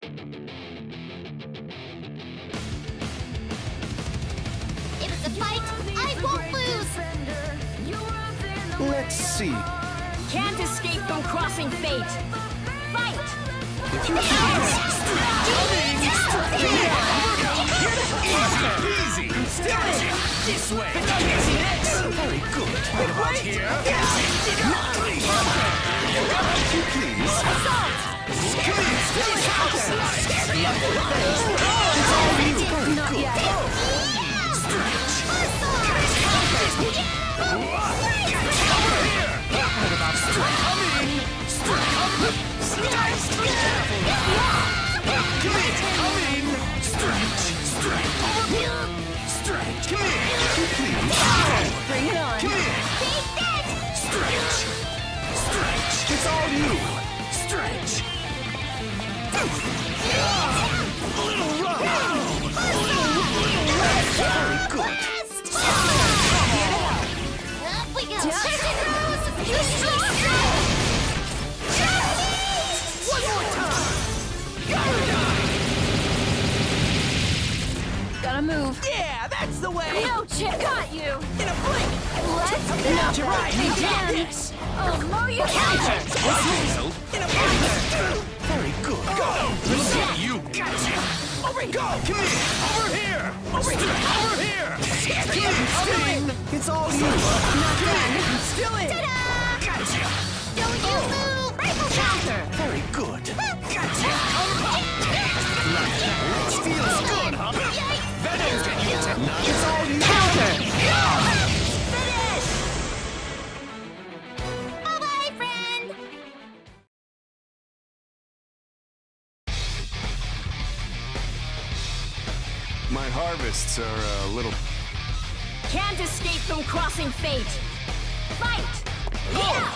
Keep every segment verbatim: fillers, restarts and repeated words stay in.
If it's a fight, I won't lose! Let's see. Can't escape from crossing fate. Fight! If you Easy! This way! very good. What about here? If you please. Not yet. Bring it on. It's all you. Stretch! Little rough. Very good. Up we go! Yeah. One more time! Gotta move. Yeah, that's the way! No chip. Got you. In a blink! Let's go. Not your right! Again. Yes! Oh, mow you counter. In a blink! Very good. Go! You gotcha! Over here! Go! Come here! Over here! Over here! Over here! Coming! It's all you. Not done. Still in! Gotcha! Don't you move! Rifle Counter. Very good. Gotcha! Feels good, huh? Venom's getting you tonight! It's all you. Counter. Finish! Bye-bye, friend! My harvests are a little. Can't escape from crossing fate. Fight! Oh!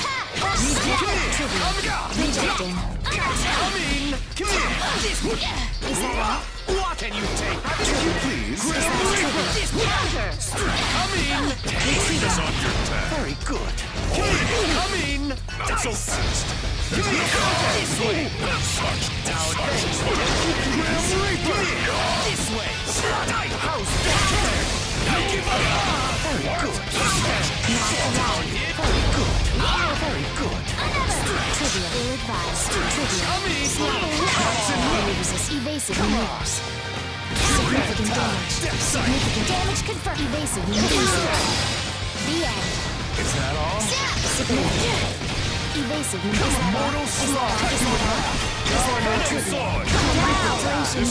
Rejecting. Coming! Come here! This Is that all? What can you take? If you please. This Counter. coming! Take this on your turn. Very good. Coming! Not so fast! This way! Down This way! How's that? Don't give up! Very good. Down here! Very good. Very good. Trivia. Ill-advised. Trivia. Coming! Uses evasive maneuvers. Significant damage. Significant damage confirmed. Evasive maneuvers. The end. Is that all? Significant. Evasive maneuvers. Mortal slaughter. Is that all? Is that all trivia? Operations.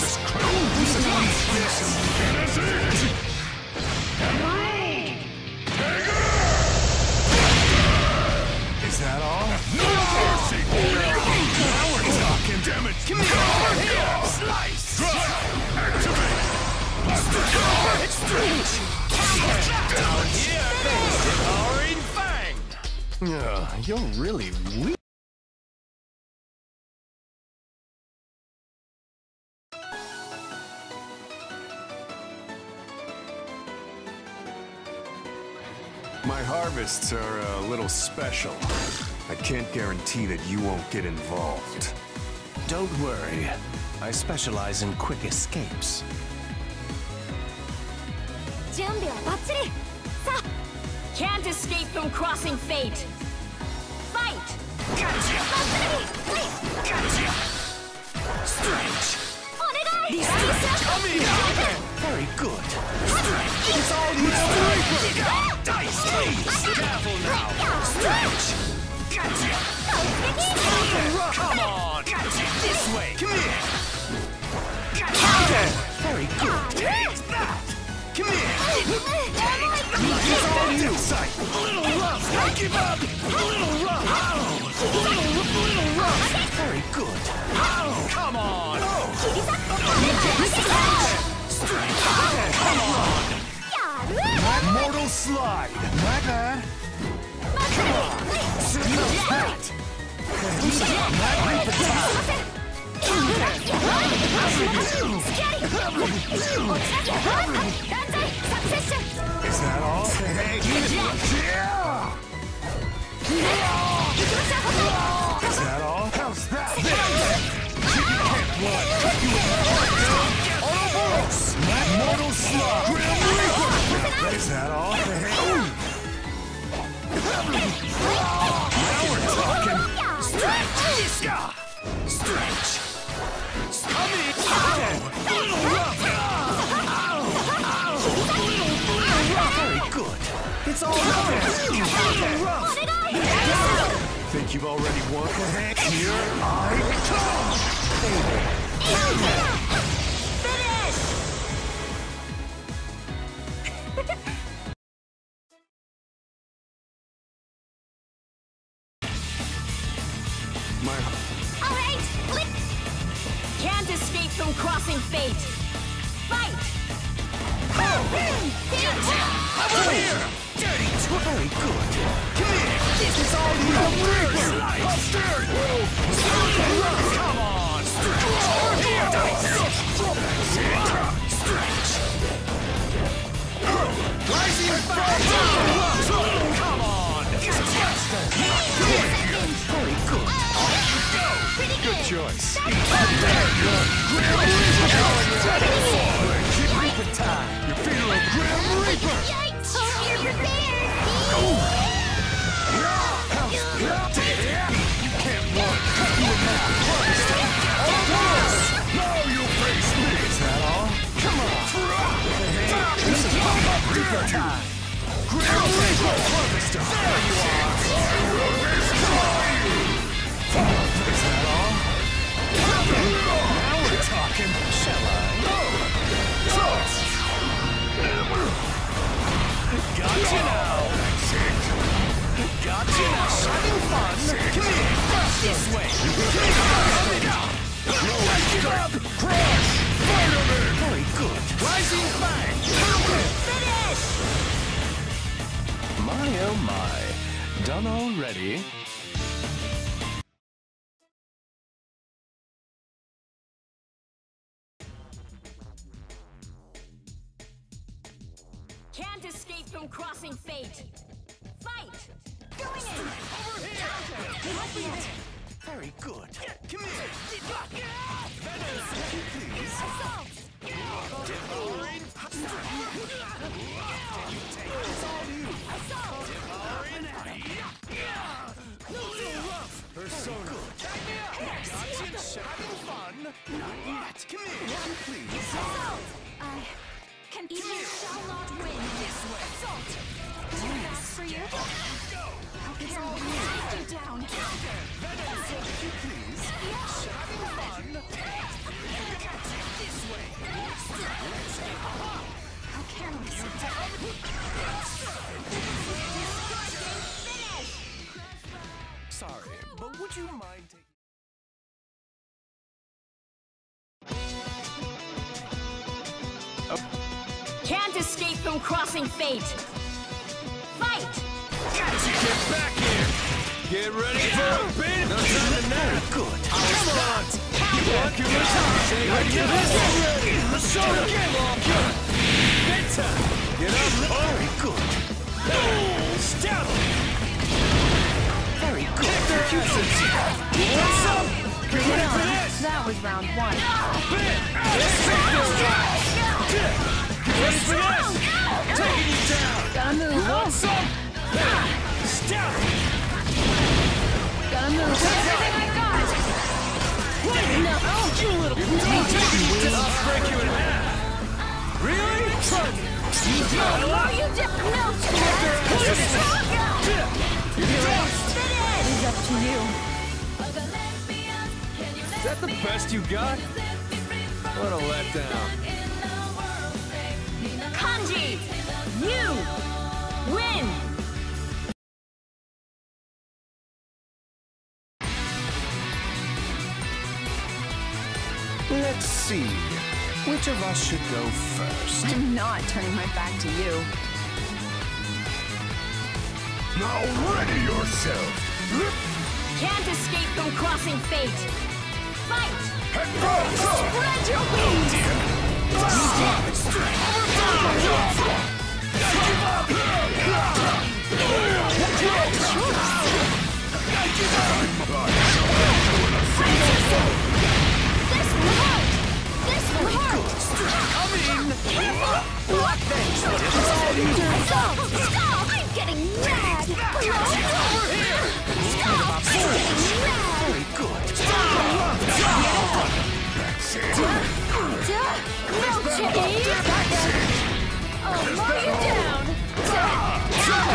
Is that all? No mercy! Now we're talking! Damn it! Come here! Over here! Slice! Activate! Stretch! Down here! Devouring Fang! Uh, you're really weak. My harvests are a little special. I can't guarantee that you won't get involved. Don't worry. I specialize in quick escapes. 準備はバッチリ。さあ、 Can't escape from crossing fate. Fight! Gotcha! Gotcha! Stretch! お願い。 Coming! Very good. It's all you! Dice! Please! Careful now! Stretch! Gotcha! Come on! Gotcha! This way! Come here! Gotcha! Very good. Take that! Come here! It's all you. Sight! A little rough! Don't give up! A little rough! Ow! A little, little rough! Very good. Ow! Come on! Strength! Come on! Mortal slide. My bad. Come on! Smells that. Is that all? Hey, yeah! Is that all? How's that? You can't win. It's all yours! What did I do? Think you've already won? Here I come! Finish! My... All right, flip. Can't escape from crossing fate. Fight! Over here! Dirty twit! Very good. Come here! This is all you! Slice! Come on! Over here! Stretch! Rising fire! Come on! Very good. Pretty Good good. choice. Reaper time. You're feeding a Grim Reaper! Yikes! You're prepared! You can't walk! You were not punished! Now you face me! Is that all? Come on! This is Reaper time. Grim Reaper! Harvester! There you are! I will destroy you! Is that all? Now we're talking. Shall I? Gotcha now! Gotcha now! Having fun! Come here! This way! Crush! Fireman! Very good. Rising fang! Finish! My oh my. Done already? Can't escape from crossing fate. Fight! Going in! Over here! Very good. Come here! Assault! Assault! Persona. Gotcha. Having fun? Not yet. Come here, please. Assault! I can even shall not win. This way. Assault! Too fast for you? How can I take you down? Counter! Please. Yes! Having fun? This way! How careless. Finish! Sorry, but would you mind taking... Can't escape from crossing fate. Fight! Gotcha! Get back here! Get ready for a bit! No time to nap! Good. Come on! Walk your time! Say I get this already! Persona! Get good! Bedtime! Get up! Very good. Stop! Very good. What's up? Get ready for this! That was round one. Bit! Let's take this guy! Get ready for this! Taking you down! Gotta move. Want some? Stop! Gotta move. Everything I got. No. Oh, you little. I'm taking you down! I'll break you in half! Really? Try me! Oh, you did no It's up to you. Is that the best you got? What a letdown. Kanji, you win. Let's see. Which of us should go first? I'm not turning my back to you. Now ready yourself! Can't escape from crossing fate. Fight! And go! Spread your wings! This will hurt! This will hurt! Careful! What? Stop! Stop! I'm getting mad! Hello? Over here! Stop! I'm getting mad! Very good. No, Chicky! Oh, mow you down!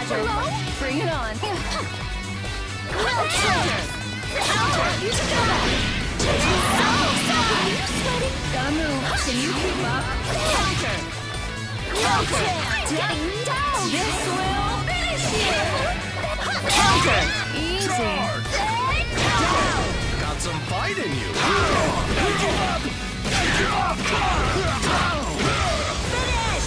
counter. Bring it on. Counter. Counter. You should go back. Are you sweating? Gotta move. Can you keep up? Counter. Counter. Getting down. This will finish you. Counter. Easy. Down. Got some fight in you. Finish!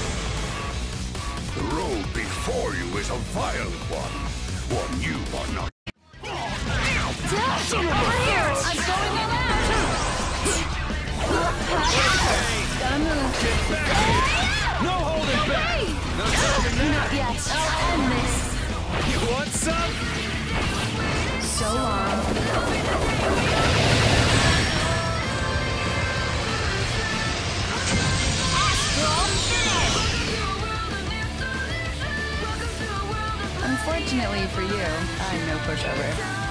The road before you is a violent one. One you are not. Over here. I'm going all out. Gotta move. No holding back. No stopping Not that. yet. I'll end this. You want some? So long. Unfortunately for you, I'm no pushover.